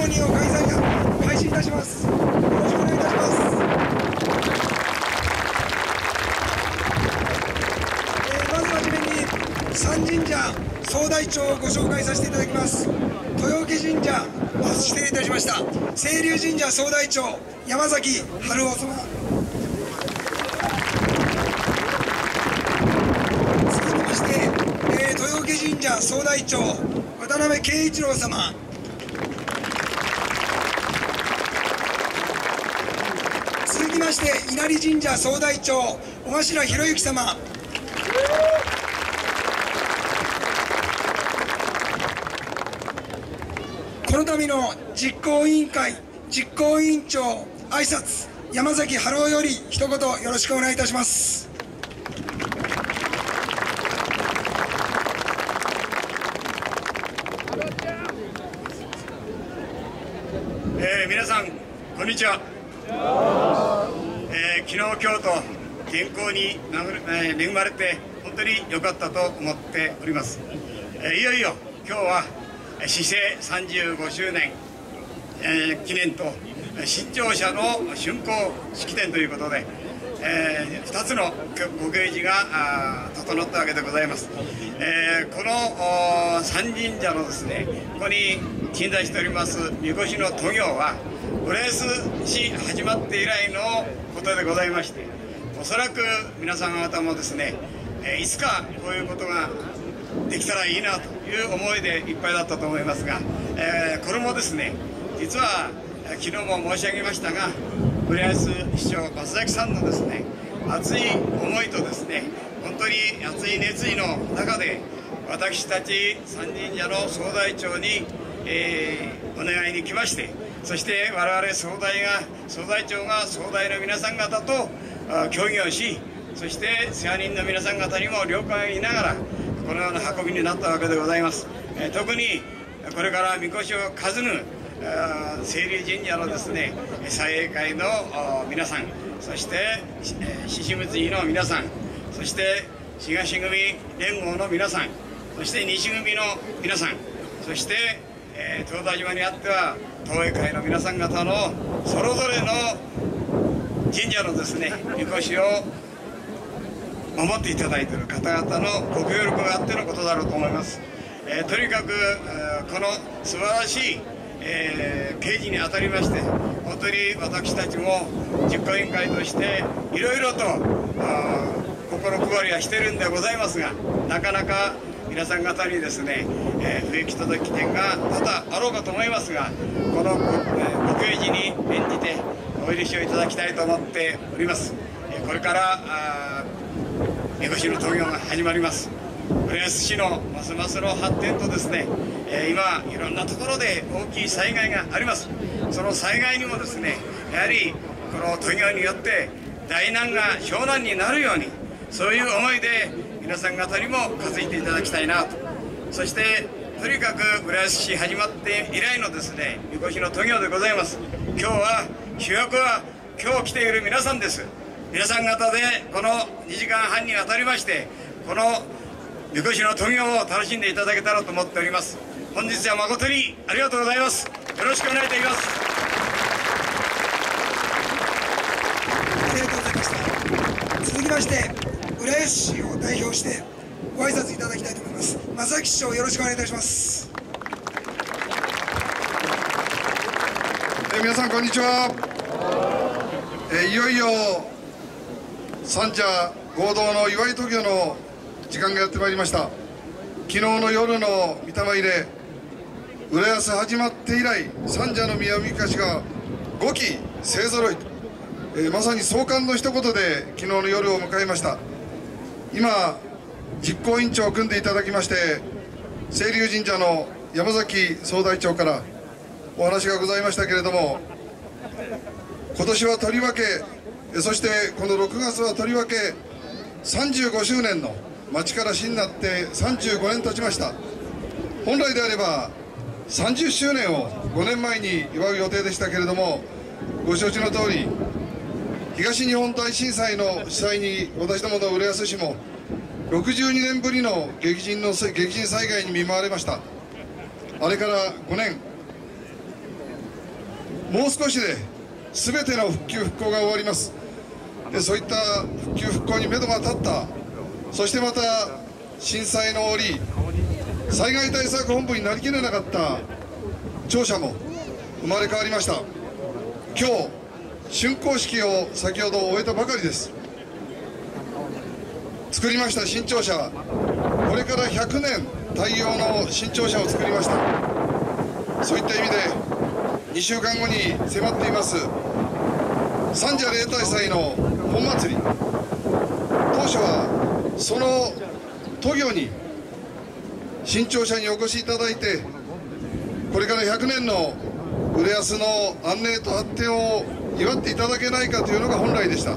ニーを開始いたします。よろしくお願いいたします。まずはじめに三神社総大長をご紹介させていただきます。豊受神社、失礼いたしました。清流神社総大長山崎春夫様。続きまして、豊受神社総大長渡辺圭一郎様。続きまして稲荷神社総大長小頭博之様。この度の実行委員会実行委員長挨拶山崎春夫より一言よろしくお願いいたします。 皆さんこんにちは。昨日今日と健康に恵まれて本当に良かったと思っております。いよいよ今日は市政35周年、記念と新庁舎の竣工式典ということで、2つのご慶事が整ったわけでございます。この三神社のですね、ここに鎮座しておりますみこしの渡御は浦安市始まって以来のことでございまして、おそらく皆さん方もですね、いつかこういうことができたらいいなという思いでいっぱいだったと思いますが、これもですね、実は昨日も申し上げましたが、浦安市長松崎さんのですね熱い思いとですね、本当に熱い熱意の中で私たち三神社の総代長に、お願いに来まして、そして我々総代長が総代の皆さん方と協議をし、そして世話人の皆さん方にも了解を得ながらこのような運びになったわけでございます。特にこれからみこしを担ぐ清流神社のですね祭永会の皆さん、そして獅子結びの皆さん、そして東組連合の皆さん、そして西組の皆さん、そして東大島にあっては東映会の皆さん方のそれぞれの神社のですねみこしを守っていただいている方々のご協力があってのことだろうと思います。とにかくこの素晴らしい刑事にあたりまして、本当に私たちも実行委員会としていろいろと心配りはしてるんでございますが、なかなか皆さん方にですね、不行き届き点が多々あろうかと思いますが、このご刑事に免じてお許しをいただきたいと思っております。これからみこしの渡御が始まります。浦安市のますますの発展とですね、今いろんなところで大きい災害があります。その災害にもですね、やはりこの渡御によって大難が小難になるように、そういう思いで皆さん方にも担いでいただきたいなと。そしてとにかく浦安市始まって以来のですねみこしの渡御でございます。今日は主役は今日来ている皆さんです。皆さん方でこの2時間半にわたりましてこのみこしの渡御を楽しんでいただけたらと思っております。本日は誠にありがとうございます。よろしくお願いいたします。 ありがとうございました。続きまして浦安市を代表してご挨拶いただきたいと思います。正木市長、よろしくお願いいたします。 皆さんこんにちは。いよいよ三社合同の祝い渡御の時間がやってまいりました。昨日の夜の御霊入れ、浦安始まって以来三社の宮みかしが5基勢ぞろいと、まさに壮観の一言で昨日の夜を迎えました。今実行委員長を組んでいただきまして清流神社の山崎総代長からお話がございましたけれども、今年はとりわけ、そしてこの6月はとりわけ35周年の町から市になって35年経ちました。本来であれば30周年を5年前に祝う予定でしたけれども、ご承知の通り東日本大震災の被災に私どもの浦安市も62年ぶりの激甚災害に見舞われました。あれから5年、 もう少しで全ての復旧復興が終わります。でそういった復旧復興に目処が立った、そしてまた震災の折、災害対策本部になりきれなかった庁舎も生まれ変わりました。今日竣工式を先ほど終えたばかりです。作りました新庁舎はこれから100年対応の新庁舎を作りました。そういった意味で2週間後に迫っています三社例大祭の本祭り、当初はその都行に新庁舎にお越しいただいて、これから100年の浦安の安寧と発展を祝っていただけないかというのが本来でした。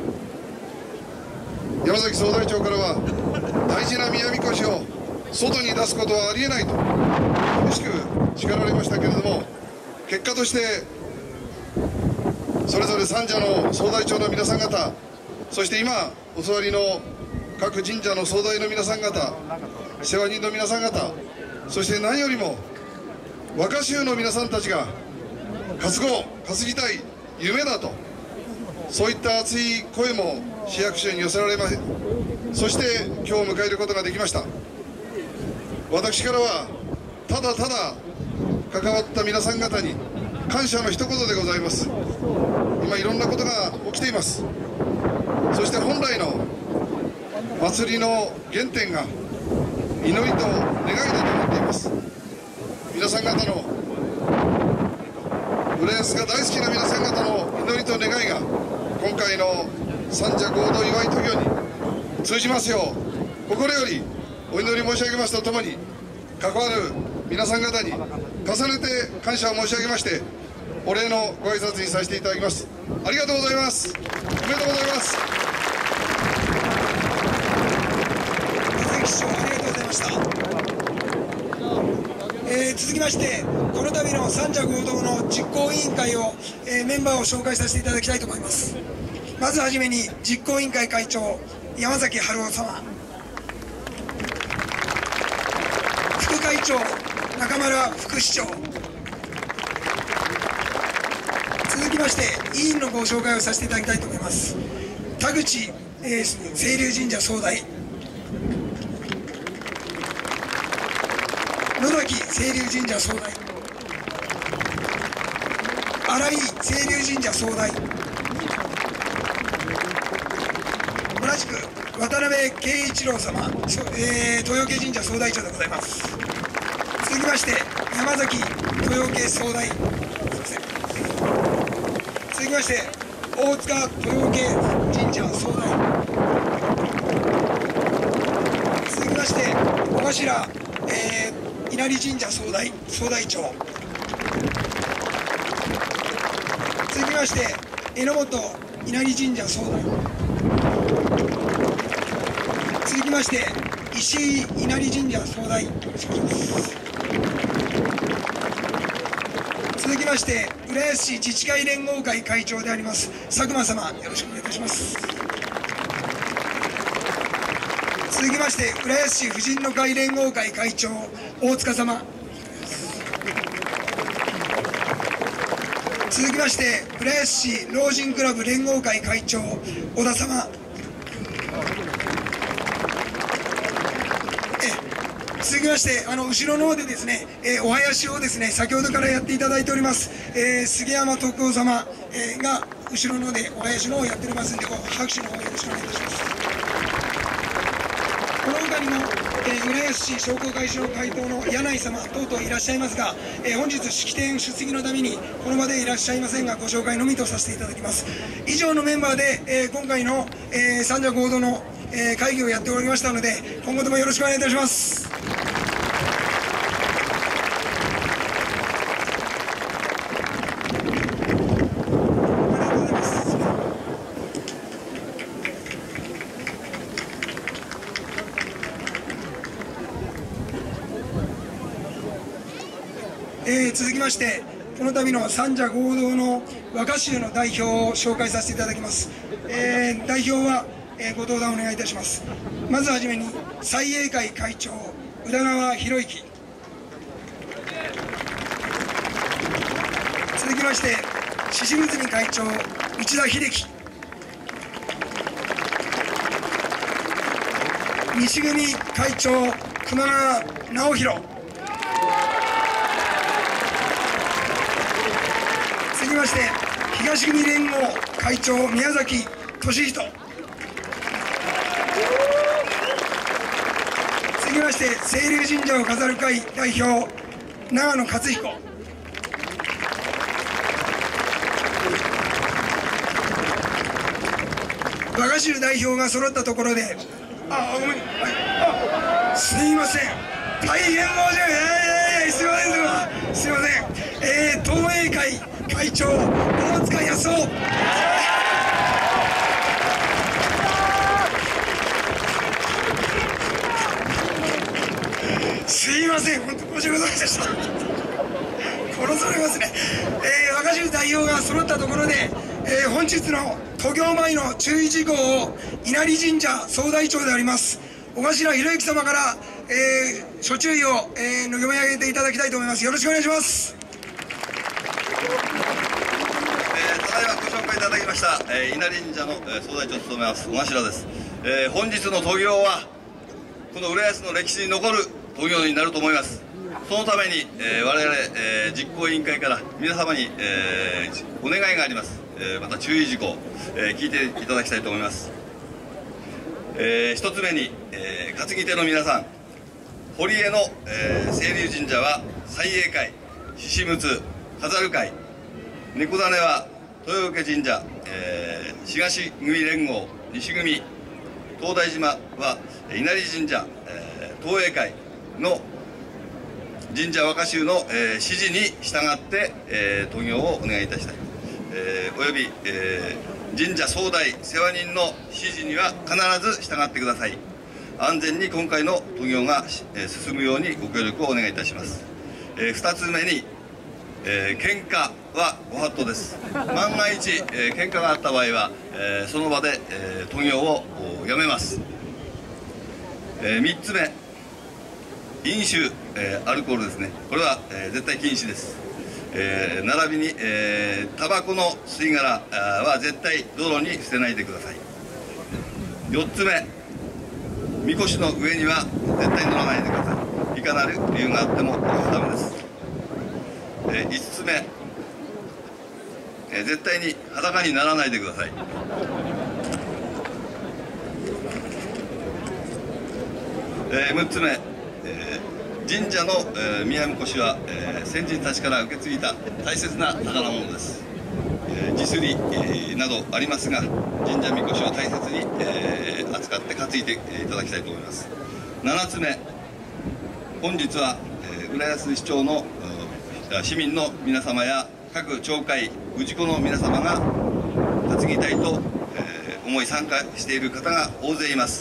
山崎総代長からは大事な宮みこしを外に出すことはありえないと厳しく叱られましたけれども、結果としてそれぞれ三社の総代長の皆さん方、そして今お座りの各神社の総代の皆さん方、世話人の皆さん方、そして何よりも若衆の皆さんたちが担ぎたい夢だと、そういった熱い声も市役所に寄せられまして、そして今日を迎えることができました。私からはただただ関わった皆さん方に感謝の一言でございます。今いろんなことが起きています。そして本来の祭りの原点が祈りと願いだと思っています。皆さん方の浦安が大好きな皆さん方の祈りと願いが今回の三社合同祝い渡御に通じますよう心よりお祈り申し上げますとともに、関わる皆さん方に重ねて感謝を申し上げまして、お礼のご挨拶にさせていただきます。ありがとうございます。おめでとうございます。 鈴木市長、ありがとうございました。続きまして、この度の三社合同の実行委員会を、メンバーを紹介させていただきたいと思います。まずはじめに実行委員会会長山崎春夫様、副会長中村副市長、続きまして委員のご紹介をさせていただきたいと思います。田口、清流神社総代、野崎清流神社総代、新井清流神社総代、同じく渡辺圭一郎様、豊家神社総代長でございます。続きまして山崎豊家総代、続きまして大塚豊家神社総代、続きまして小頭、稲荷神社総代長、続きまして榎本稲荷神社総代、続きまして石井稲荷神社総代、続きまして浦安市自治会連合会会長であります佐久間様、よろしくお願いいたします。続きまして浦安市婦人の会連合会会長大塚様、続きまして浦安市老人クラブ連合会会長小田様、続きまして後ろの方でですね、お囃子をですね先ほどからやっていただいております、杉山徳夫様、が後ろの方でお囃子の方をやっておりますので、拍手の方よろしくお願いいたします。この他にも、浦安市商工会所の会頭の柳井様等々いらっしゃいますが、本日式典出席のためにこの場でいらっしゃいませんが、ご紹介のみとさせていただきます。以上のメンバーで、今回の、三社合同の、会議をやっておりましたので、今後ともよろしくお願いいたします。続きましてこの度の三社合同の和歌集の代表を紹介させていただきます。代表は、ご登壇お願いいたします。まずはじめに祭永会会長宇田川博之、続きまして獅子結び会長内田秀樹、西組会長熊川直弘、続きまして東組連合会長宮崎俊人、続きまして清流神社を飾る会代表長野克彦、和歌集代表が揃ったところで、すいません、大変申し訳ない、すいません、すいません、東映会会長大塚康夫、すいません、本当申し訳ございませんでした。殺されますね。和歌集代表が揃ったところで、本日の渡御前の注意事項を稲荷神社総代長であります小頭博之様から、諸注意を、読み上げていただきたいと思います。よろしくお願いします。 ただいまご紹介いただきました、稲荷神社の、総代長を務めます小頭です。本日の渡御はこの浦安の歴史に残る渡御になると思います。そのために、我々、実行委員会から皆様に、お願いがあります。また注意事項、聞いていただきたいと思います。一つ目に、担ぎ手の皆さん、堀江の、清流神社は西永会、獅子陸飾る会、猫種は豊受神社、東組連合西組、東大島は稲荷神社、東映会の神社和歌集の、指示に従って、渡御をお願いいたしたい。および、神社総代世話人の指示には必ず従ってください。安全に今回の渡御が、進むようにご協力をお願いいたします。2つ目に、喧嘩はご法度です。万が一、喧嘩があった場合は、その場で、渡御をやめます。3つ目、飲酒、アルコールですね、これは、絶対禁止です。並びに、タバコの吸い殻は絶対道路に捨てないでください。4つ目、みこしの上には絶対乗らないでください。いかなる理由があってもダメです。5つ目、絶対に裸にならないでください。6つ目、神社の、宮みこしは、先人たちから受け継いだ大切な宝物です。地すり、などありますが、神社みこしを大切に、扱って担いでいただきたいと思います。7つ目、本日は、浦安市長の市民の皆様や各町会氏子の皆様が担ぎたいと、思い参加している方が大勢います。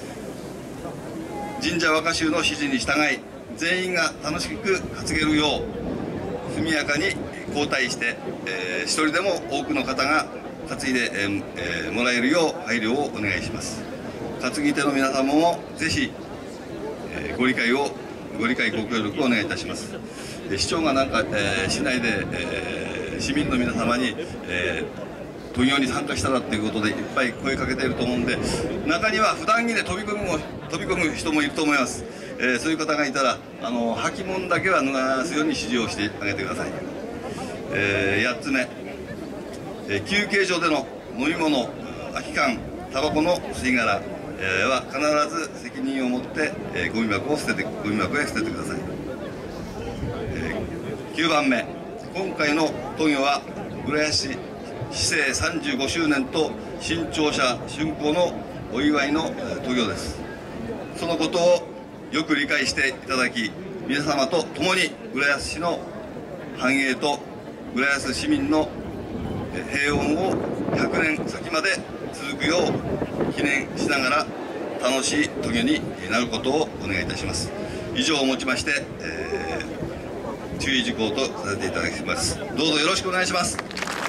神社和歌集の指示に従い、全員が楽しく担げるよう速やかに交代して、一人でも多くの方が担いで、もらえるよう配慮をお願いします。担ぎ手の皆様もぜひ、ご理解ご協力をお願いいたします。市長がなんか、市内で、市民の皆様に、渡御に参加したらっていうことでいっぱい声かけていると思うんで、中には普段着で飛び込む人もいると思います。そういう方がいたら履物だけは脱がすように指示をしてあげてください。8つ目、休憩所での飲み物、空き缶、タバコの吸い殻は必ず責任を持って、ゴミ箱へ捨ててください。9番目、今回の渡御は浦安市市政35周年と新庁舎竣工のお祝いの渡御です。そのことをよく理解していただき、皆様と共に浦安市の繁栄と浦安市民の平穏を100年先まで続くよう記念しながら楽しい渡御になることをお願いいたします。以上をもちまして、注意事項とさせていただきます。どうぞよろしくお願いします。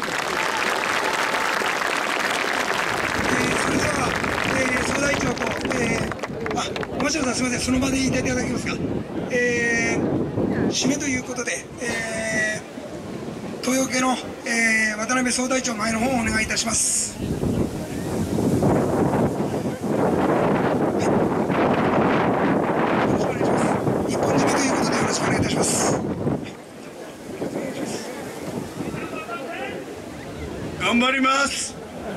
それでは、総代長と、山城さん、すみません、その場で言っていただけますか。締めということで、渡東洋家の、渡辺総代長前の方をお願いいたします。一本締めということでよろしくお願いいたします。 頑張ります。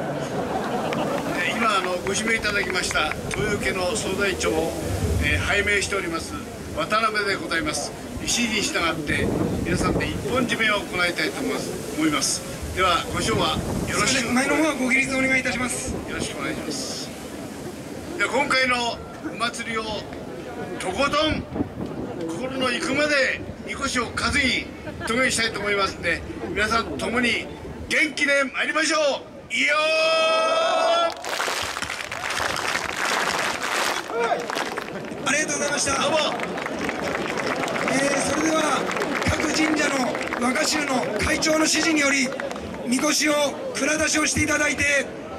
今ご指名いただきました東洋家の総代長を、拝命しております渡辺でございます。指示に従って皆さんで一本締めを行いたいと思います。ではご賞はよろしく前の方はご起立お願いいたします。 よろしくお願いします。では今回のお祭りをとことん心の行くまでみこしを担ぎ遂げしたいと思いますので、皆さんと共に元気で参りましょう。いいよありがとうございました。 どうも。 それでは各神社の和歌集の会長の指示によりみこしを蔵出しをしていただいて